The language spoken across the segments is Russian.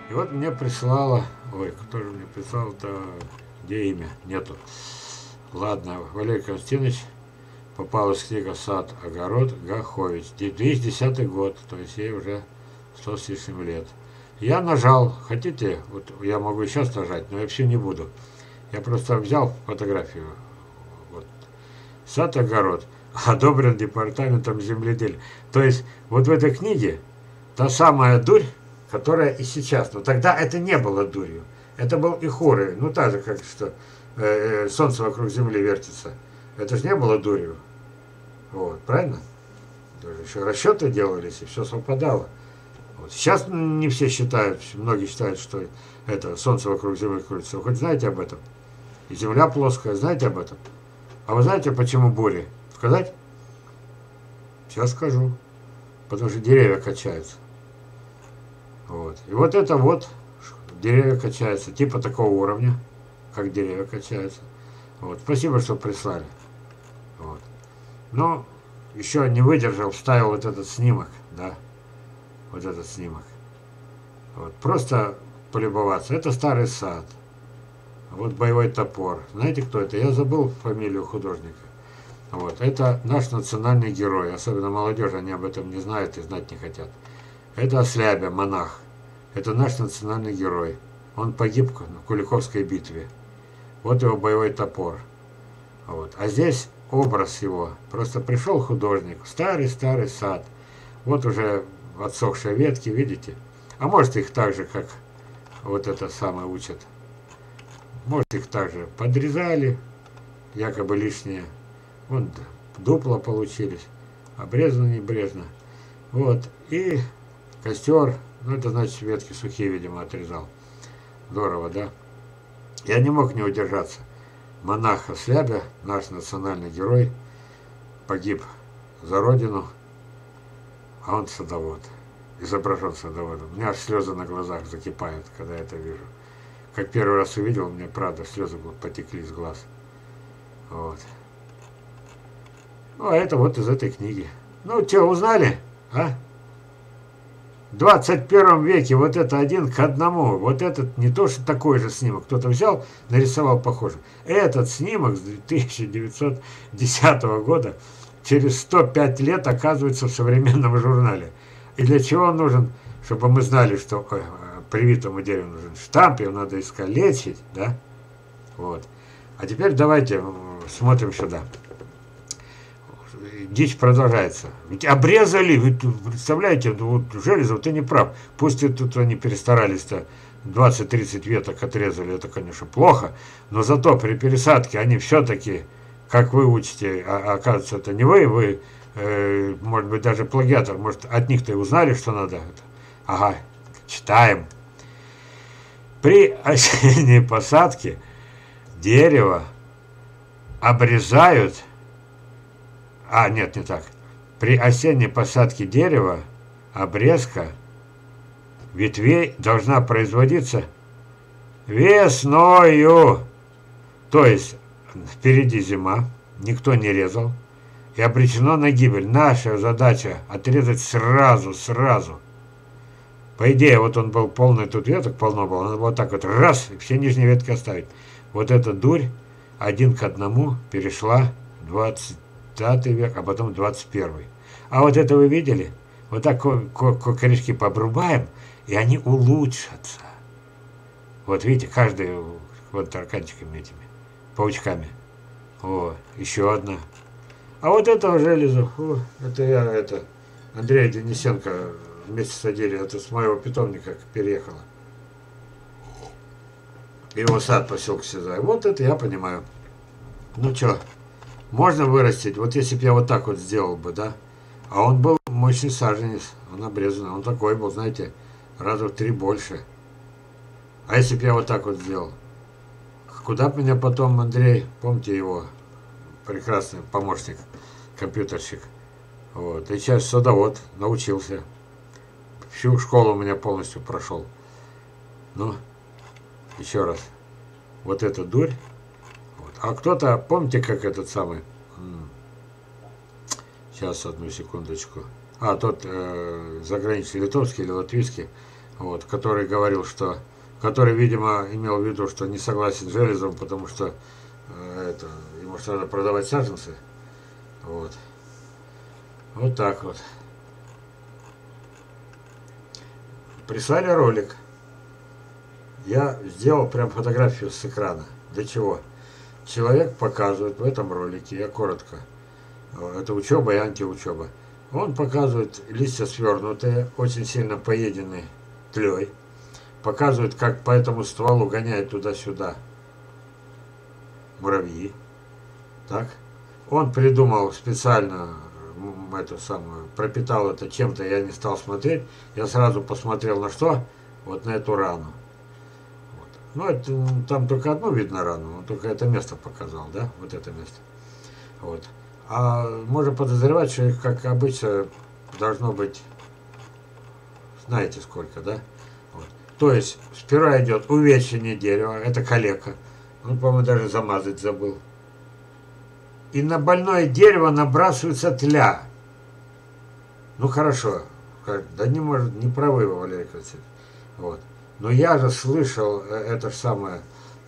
И вот мне прислала, ой, кто же мне прислал-то, где имя, нету. Ладно, Валерий Константинович, попалась книга «Сад, огород» Гахович, 2010 год, то есть ей уже 100 с лишним лет. Я нажал, хотите, вот я могу и сейчас нажать, но я все не буду. Я просто взял фотографию, вот, «Сад, огород», одобрен департаментом земледелия. То есть вот в этой книге та самая дурь, которая и сейчас. Но тогда это не было дурью. Это был и хоры. Ну, так же, как что Солнце вокруг Земли вертится. Это же не было дурью. Вот, правильно? Даже еще расчеты делались, и все совпадало. Вот. Сейчас не все считают, многие считают, что это Солнце вокруг Земли крутится. Вы хоть знаете об этом? И Земля плоская, знаете об этом? А вы знаете, почему бури? Сказать? Сейчас скажу. Потому что деревья качаются. Вот. И вот это вот деревья качаются, типа такого уровня, как деревья качаются. Вот. Спасибо, что прислали. Вот. Но еще не выдержал, вставил вот этот снимок, да, вот этот снимок. Вот. Просто полюбоваться. Это старый сад. Вот боевой топор. Знаете, кто это? Я забыл фамилию художника. Вот. Это наш национальный герой. Особенно молодежь, они об этом не знают и знать не хотят. Это Ослябя, монах. Это наш национальный герой. Он погиб в Куликовской битве. Вот его боевой топор. Вот. А здесь образ его. Просто пришел художник. Старый-старый сад. Вот уже отсохшие ветки, видите? А может их так же, как вот это самое учат. Может их так же подрезали, якобы лишние. Вон дупла получились. Обрезано небрежно. Вот. И костер, ну это значит ветки сухие, видимо, отрезал. Здорово, да? Я не мог не удержаться. Монах Ослябя, наш национальный герой, погиб за родину, а он садовод. Изображен садоводом. У меня аж слезы на глазах закипают, когда я это вижу. Как первый раз увидел, у меня, правда, слезы потекли из глаз. Вот. Ну, а это вот из этой книги. Ну, что, узнали? А? В 21 веке вот это 1 к 1. Вот этот не то, что такой же снимок. Кто-то взял, нарисовал похожий. Этот снимок с 1910 года через 105 лет оказывается в современном журнале. И для чего он нужен? Чтобы мы знали, что привитому дереву нужен штамп, его надо искалечить, да? Вот. А теперь давайте смотрим сюда. Дичь продолжается. Ведь обрезали, вы представляете, вот Железов, ты не прав. Пусть и тут они перестарались-то, 20-30 веток отрезали, это, конечно, плохо, но зато при пересадке они все-таки, как вы учите, оказывается, это не вы, может быть, даже плагиатор, может, от них-то и узнали, что надо. Ага, читаем. При осенней посадке дерево обрезают. Нет, не так. При осенней посадке дерева обрезка ветвей должна производиться весною. То есть впереди зима, никто не резал, и обречено на гибель. Наша задача отрезать сразу. По идее, вот он был полный, тут веток полно было, надо вот так вот раз, и все нижние ветки оставить. Вот эта дурь 1 к 1 перешла 20 век, а потом 21. А вот это вы видели? Вот так корешки побрубаем, и они улучшатся. Вот видите, каждый вот тараканчиками этими, паучками. О, еще одна. А вот этого Железов, это Андрея Денисенко вместе садили, это с моего питомника переехала. Его сад поселка Сизай. Вот это я понимаю. Ну что, можно вырастить, вот если бы я вот так вот сделал бы, да? А он был мощный саженец, он обрезанный, он такой был, знаете, раза в 3 больше. А если бы я вот так вот сделал? Куда бы меня потом Андрей, помните его, прекрасный помощник, компьютерщик, вот, и сейчас садовод, научился. Всю школу у меня полностью прошел. Ну, еще раз. Вот эта дурь. Вот. А кто-то, помните, как этот самый... Сейчас, одну секундочку. Тот заграничный, литовский или латвийский. вот, который говорил, что, который, видимо, имел в виду, что не согласен с Железовым, потому что ему что надо продавать саженцы. Вот. Вот так вот. Прислали ролик. Я сделал прям фотографию с экрана. Для чего? Человек показывает в этом ролике, я коротко, это учеба и антиучеба. Он показывает листья свернутые, очень сильно поеденные тлей. Показывает, как по этому стволу гоняют туда-сюда муравьи. Так. Он придумал специально эту самую, пропитал это чем-то, я не стал смотреть. Я сразу посмотрел на что? Вот на эту рану. Вот. Ну, это, там только одну видно рану, он только это место показал, да? Вот это место. Вот. А можно подозревать, что их, как обычно, должно быть, знаете сколько, да? Вот. То есть, сперва идет увечьение дерева, это калека. Он, по-моему, даже замазать забыл. И на больное дерево набрасывается тля. Ну, хорошо. Да не может, не правы вы, Валерий Константинович. Вот. Но я же слышал это же самое,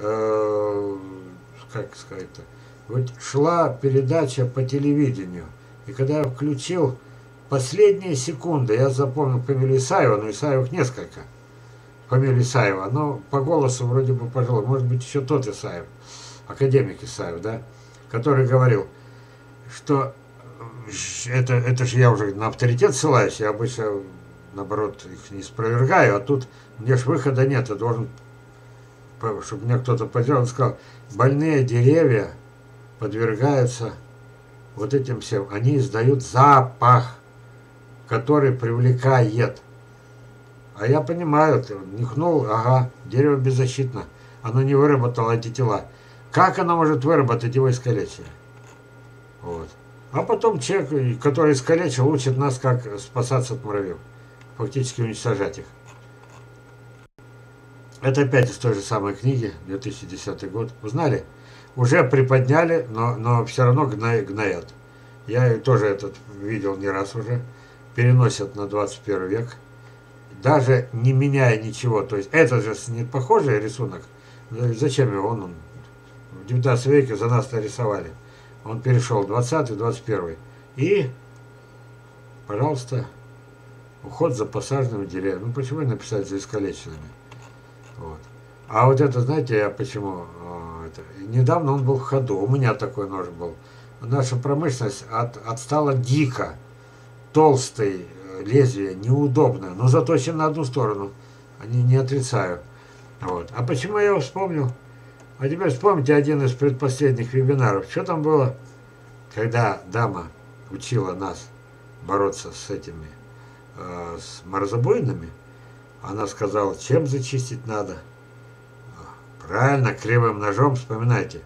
как сказать-то, вот шла передача по телевидению, и когда я включил последние секунды, я запомнил фамилию Исаева, но Исаевых несколько. Фамилия Исаева, но по голосу вроде бы, пожалуй, может быть еще тот Исаев, академик Исаев, да, который говорил, что это же я уже на авторитет ссылаюсь, я обычно, наоборот, их не спровергаю, а тут мне ж выхода нет, я должен, чтобы мне кто-то поддержал, он сказал, больные деревья подвергаются вот этим всем, они издают запах, который привлекает. А я понимаю, нюхнул, ага, дерево беззащитно, оно не выработало антитела. Как оно может выработать, его искалечили? Вот. А потом человек, который искалечил, учит нас, как спасаться от муравьев, фактически уничтожать их. Это опять из той же самой книги, 2010 год. Узнали? Уже приподняли, но все равно гноят. Я тоже этот видел не раз уже. Переносят на 21 век. Даже не меняя ничего. То есть это же не похожий рисунок. Зачем его? Он в 19 веке за нас нарисовали. Он перешел в 20-21. И, пожалуйста, уход за посаженными деревьями. Ну почему не написать за искалеченными? Вот. А вот это, знаете, я почему... недавно он был в ходу, у меня такой нож был. Наша промышленность отстала дико. Толстый, лезвие, неудобно, но заточен на одну сторону. Не отрицаю. Вот. А почему я его вспомнил? А теперь вспомните один из предпоследних вебинаров. Что там было, когда дама учила нас бороться с этими, с морозобоинами? Она сказала, чем зачистить надо? Правильно, кривым ножом, вспоминайте.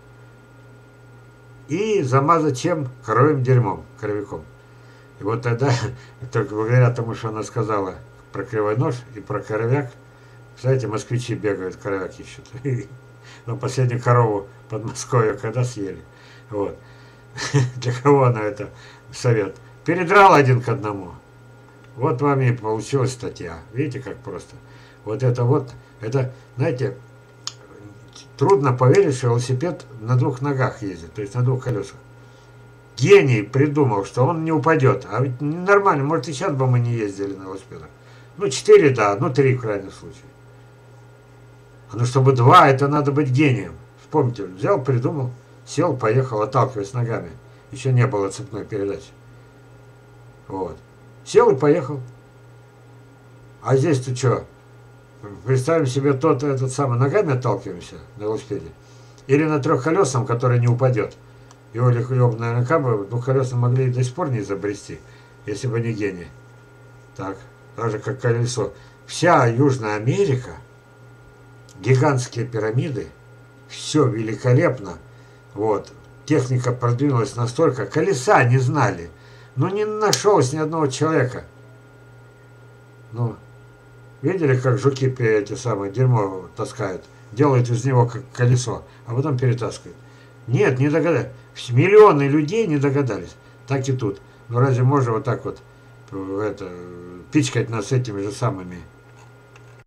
И замазать чем? Коровьим дерьмом, коровиком. И вот тогда, только благодаря тому, что она сказала про кривой нож и про коровяк, кстати, москвичи бегают, коровяк ищут. Но последнюю корову Подмосковья когда съели. Вот. Для кого она это совет? Передрал 1 к 1. Вот вам и получилась статья. Видите, как просто. Вот, это, знаете, трудно поверить, что велосипед на 2 ногах ездит, то есть на 2 колесах. Гений придумал, что он не упадет. А ведь нормально, может и сейчас бы мы не ездили на велосипедах. Ну 4, да, ну 3 в крайнем случае. Ну чтобы 2, это надо быть гением. Вспомните, взял, придумал, сел, поехал, отталкиваясь ногами. Еще не было цепной передачи. Вот. Сел и поехал. А здесь-то что? Представим себе этот самый, ногами отталкиваемся на велосипеде. Или на 3-колесном, который не упадет. Его наверняка бы 2-колесным могли и до сих пор не изобрести, если бы не гений. Так, так же как колесо. Вся Южная Америка, гигантские пирамиды, все великолепно. Вот. Техника продвинулась настолько, колеса не знали. Но не нашелось ни одного человека. Ну, видели, как жуки эти самые дерьмо таскают? Делают из него как колесо, а потом перетаскивают. Нет, не догадались. Миллионы людей не догадались. Так и тут. Ну разве можно вот так вот пичкать нас этими же самыми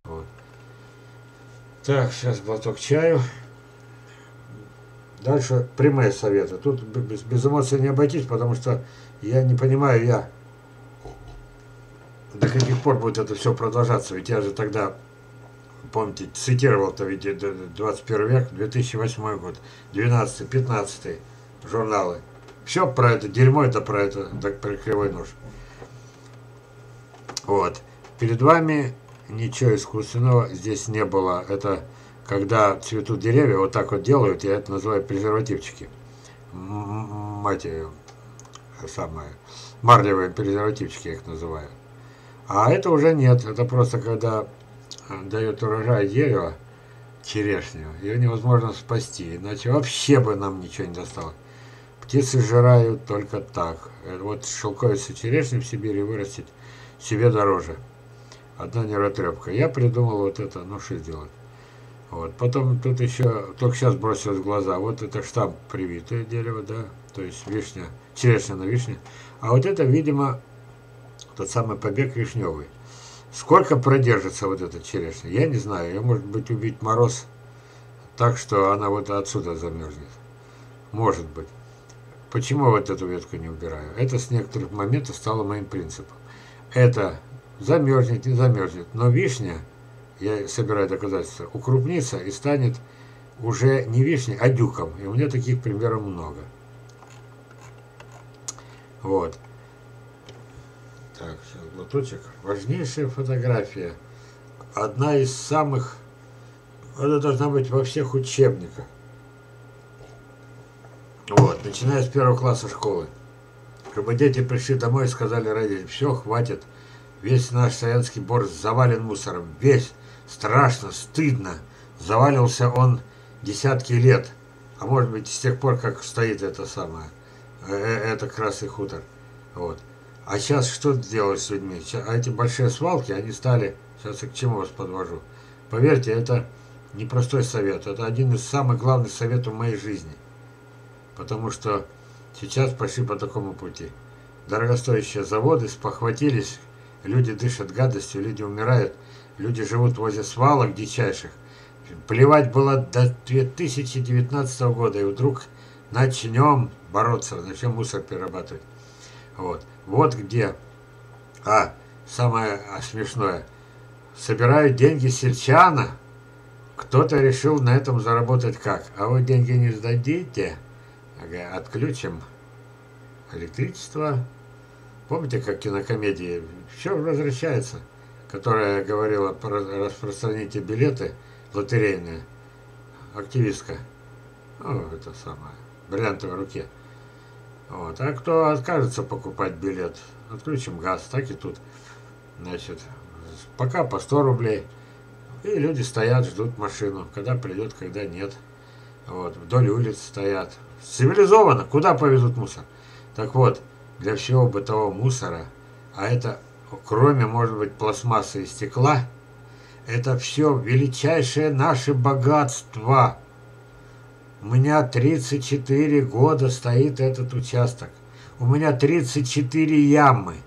Так, сейчас глоток чаю. Дальше прямые советы. Тут без эмоций не обойтись, потому что я не понимаю, до каких пор будет это все продолжаться. Ведь я же тогда, помните, цитировал-то ведь 21 век, 2008 год, 12-15 журналы. Все про это дерьмо, это про это, так про кривой нож. Вот. Перед вами ничего искусственного здесь не было. Это когда цветут деревья, вот так вот делают, я это называю презервативчики. Мать ее, самое, марлевые презервативчики я их называю. А это уже нет. Это просто когда дает урожай дерева, черешню, ее невозможно спасти. Иначе вообще бы нам ничего не досталось. Птицы жирают только так. Вот шелковицу черешню в Сибири вырастить себе дороже. Одна нервотрепка. Я придумал вот это, ну что сделать. Вот. Потом тут еще, только сейчас бросилось в глаза, вот это штамп привитое дерево, да, то есть вишня, черешня на вишне. А вот это, видимо, тот самый побег вишневый. Сколько продержится вот эта черешня, я не знаю. Ее может быть убить мороз так, что она вот отсюда замерзнет. Может быть. Почему вот эту ветку не убираю? Это с некоторых моментов стало моим принципом. Это замерзнет, не замерзнет. Но вишня, я собираю доказательства, укрупнится и станет уже не вишней, а дюком. И у меня таких примеров много. Вот. Так, сейчас глоточек. Важнейшая фотография. Одна из самых... Она должна быть во всех учебниках. Вот, начиная с 1 класса школы. Чтобы дети пришли домой и сказали родителям: все, хватит. Весь наш Саянский Бор завален мусором. Весь. Страшно, стыдно. Заваливался он десятки лет. А может быть, с тех пор, как стоит это самое. Это Красный хутор. Вот. А сейчас что делать с людьми? А эти большие свалки, они стали... Сейчас я к чему вас подвожу. Поверьте, это непростой совет. Это один из самых главных советов в моей жизни. Потому что сейчас пошли по такому пути. Дорогостоящие заводы спохватились, люди дышат гадостью, люди умирают, люди живут возле свалок дичайших. Плевать было до 2019 года, и вдруг начнем бороться, начнем мусор перерабатывать. Вот где. Самое смешное. Собирают деньги сельчана. Кто-то решил на этом заработать как? А вы деньги не сдадите? Ага, отключим электричество. Помните, как в кинокомедии все возвращается, которая говорила: распространите билеты лотерейные. Активистка. Это самое. Бриллиантовой руке. Вот. А кто откажется покупать билет, отключим газ. Так и тут. Значит, пока по 100 рублей. И люди стоят, ждут машину. Когда придет, когда нет. Вот. Вдоль улиц стоят. Цивилизованно. Куда повезут мусор? Так вот, для всего бытового мусора, а это, кроме, может быть, пластмассы и стекла, это все величайшее наше богатство. У меня 34 года стоит этот участок. У меня 34 ямы.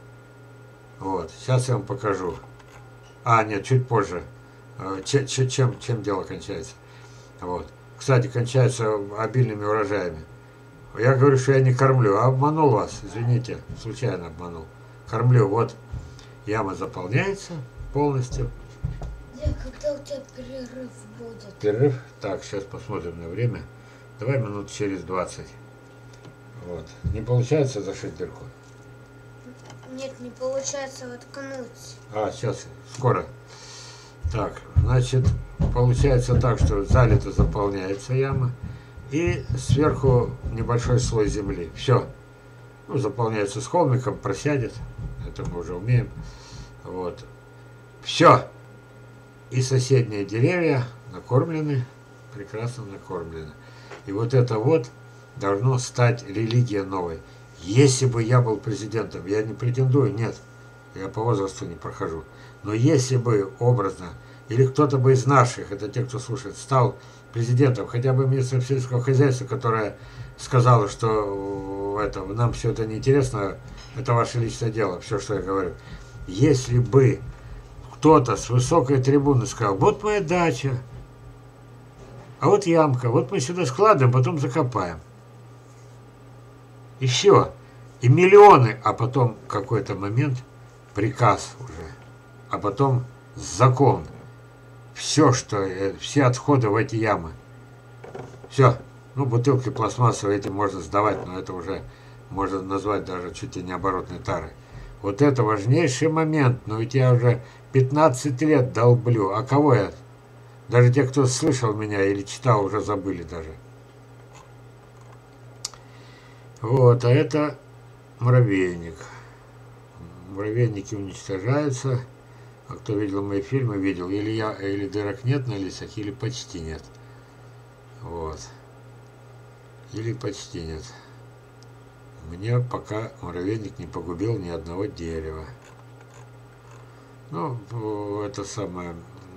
Вот, сейчас я вам покажу. Нет, чуть позже. Чем дело кончается. Вот. Кстати, кончается обильными урожаями. Я говорю, что я не кормлю, а обманул вас, извините, случайно обманул. Кормлю, вот, яма заполняется полностью. Когда у тебя перерыв будет? Перерыв? Так, сейчас посмотрим на время. Давай минут через 20. Вот. Не получается зашить дырку? Нет, не получается воткнуть. Сейчас, скоро. Так, значит, получается так, что залито заполняется яма. И сверху небольшой слой земли. Все. Заполняется с холмиком, просядет. Это мы уже умеем. Вот. Все. И соседние деревья накормлены. Прекрасно накормлены. И вот это вот должно стать религией новой. Если бы я был президентом, я не претендую, нет. Я по возрасту не прохожу. Но если бы образно, или кто-то бы из наших, это те, кто слушает, стал президентом, хотя бы министром сельского хозяйства, которая сказала, что нам все это неинтересно, это ваше личное дело, все, что я говорю. Если бы кто-то с высокой трибуны сказал: вот моя дача, А вот ямка, вот мы сюда складываем, потом закопаем. И все. И миллионы, а потом какой-то момент приказ уже, а потом закон. Все, все отходы в эти ямы. Все. Ну, бутылки пластмассовые эти можно сдавать, но это уже можно назвать даже чуть ли не оборотной тарой. Вот это важнейший момент. Но ведь я уже 15 лет долблю. А кого я? Даже те, кто слышал меня или читал, уже забыли даже. Вот, а это муравейник. Муравейники уничтожаются. А кто видел мои фильмы, видел. Или дырок нет на листьях, или почти нет. Вот. Или почти нет. Мне пока муравейник не погубил ни одного дерева. Ну, это самое...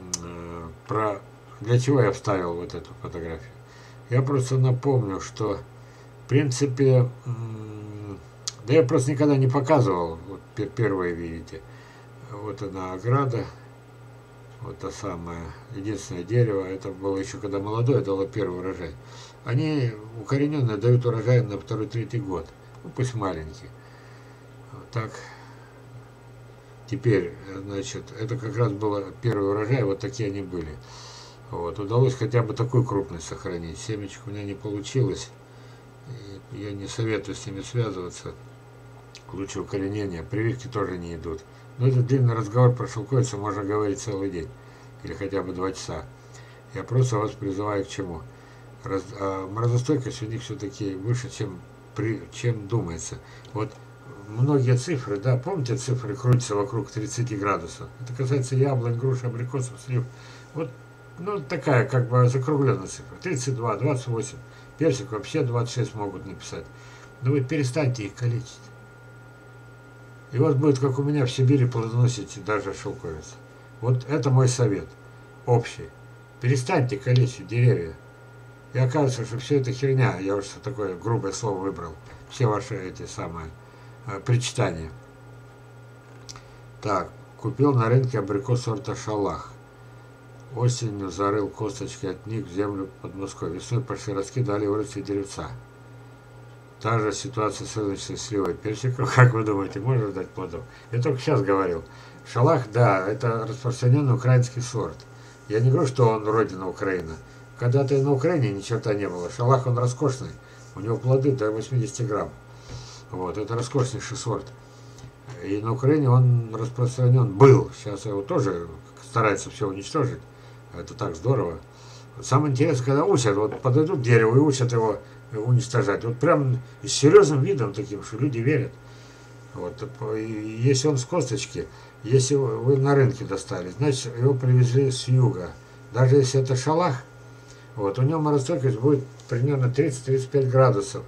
Для чего я вставил вот эту фотографию? Я просто напомню, что в принципе... Да я просто никогда не показывал. Вот первое видите. Вот она ограда. Вот та самая. Единственное дерево. Это было еще когда молодое, дало первый урожай. Они укорененные дают урожай на второй-третий год. Ну, пусть маленький. Вот так. Теперь, значит, это как раз было первый урожай, вот такие они были. Вот, удалось хотя бы такую крупность сохранить. Семечек у меня не получилось. И я не советую с ними связываться. Лучше укоренения. Прививки тоже не идут. Но это длинный разговор про шелковицу, можно говорить целый день. Или хотя бы 2 часа. Я просто вас призываю к чему. Морозостойкость у них все-таки выше, чем думается. Вот многие цифры, да, помните, цифры крутятся вокруг 30 градусов. Это касается яблонь, груш, абрикосов, слив. Вот, ну, такая, как бы, закругленная цифра. 32, 28. Персик вообще 26 могут написать. Но вы перестаньте их калечить. И у вас будет, как у меня в Сибири, плодоносить даже шелковица. Вот это мой совет. Общий. Перестаньте калечить деревья. И окажется, что все это херня. Я уж такое грубое слово выбрал. Все ваши эти самые причитания. Так, купил на рынке абрикос сорта Шалах. Осенью зарыл косточки от них в землю под Москвой. Весной пошли ростки, дали вырасти деревца. Та же ситуация с рыночной сливой персиков. Как вы думаете, можно ждать плодов? Я только сейчас говорил. Шалах, да, это распространенный украинский сорт. Я не говорю, что он родина Украины. Когда-то и на Украине ни черта не было. Шалах, он роскошный. У него плоды до 80 грамм. Вот, это роскошнейший сорт. И на Украине он распространен был. Сейчас его тоже стараются все уничтожить. Это так здорово. Самое интересное, когда учат, вот подойдут к дереву и учат его уничтожать. Вот прям с серьезным видом таким, что люди верят. Вот. И если он с косточки, если вы на рынке достали, значит его привезли с юга. Даже если это шалах, вот, у него морозостойкость будет примерно 30-35 градусов.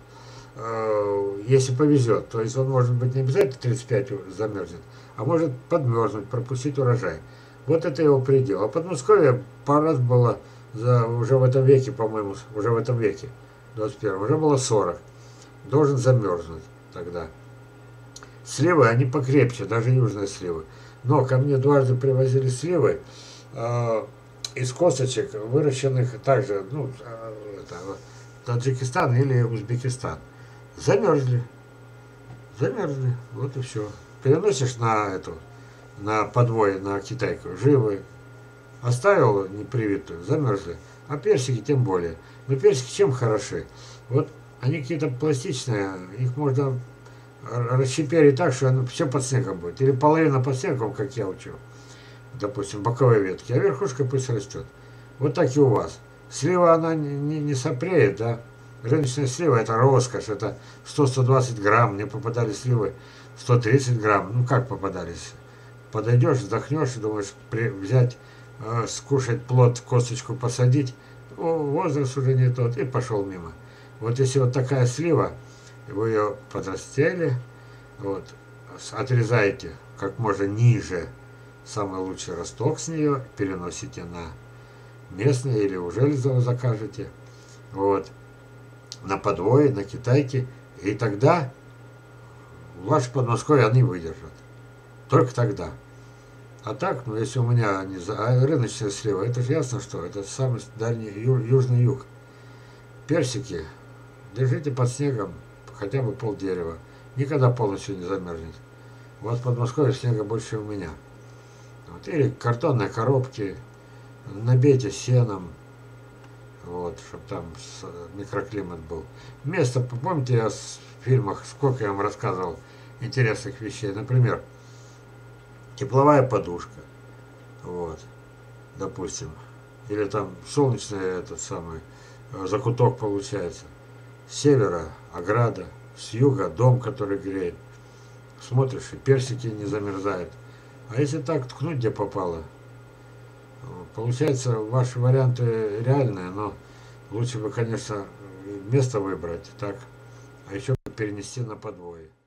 Если повезет. То есть он может быть не обязательно 35 замерзнет, а может подмерзнуть, пропустить урожай. Вот это его предел. А Подмосковье пару раз было уже в этом веке, по-моему, уже в этом веке, 21-м, уже было 40. Должен замерзнуть тогда. Сливы, они покрепче, даже южные сливы. Но ко мне дважды привозили сливы из косточек, выращенных также, ну, это, Таджикистан или Узбекистан. Замерзли. Замерзли. Вот и все. Переносишь на подвое, на китайку, живые. Оставил непривитую, замерзли. А персики тем более. Но персики чем хороши? Вот они какие-то пластичные, их можно расщеперить так, что оно все под снегом будет. Или половина под снегом, как я учу. Допустим, боковые ветки, а верхушка пусть растет. Вот так и у вас. Слива, она не сопреет, да? Рыночная слива, это роскошь, это 100-120 грамм. Мне попадали сливы 130 грамм. Ну, как попадались? Подойдешь, вздохнешь и думаешь, взять, скушать плод, косточку посадить. О, возраст уже не тот, и пошел мимо. Вот если вот такая слива, вы ее подрастели, вот, отрезаете как можно ниже самый лучший росток с нее, переносите на местные или у Железова закажете, вот, на подвое, на китайке, и тогда ваше Подмосковье они выдержат. Только тогда. А так, ну если у меня не рыночная слива, это же ясно, что это самый дальний южный юг. Персики держите под снегом хотя бы полдерева. Никогда полностью не замерзнет. У вас в Подмосковье снега больше у меня. Вот. Или картонные коробки, набейте сеном, вот, чтобы там микроклимат был. Место, помните, я в фильмах, сколько я вам рассказывал интересных вещей. Например, тепловая подушка, вот, допустим. Или там солнечный этот самый закуток получается. С севера ограда, с юга дом, который греет. Смотришь, и персики не замерзают. А если так ткнуть, где попало, получается, ваши варианты реальные, но лучше бы, конечно, место выбрать, так, а еще перенести на подвое.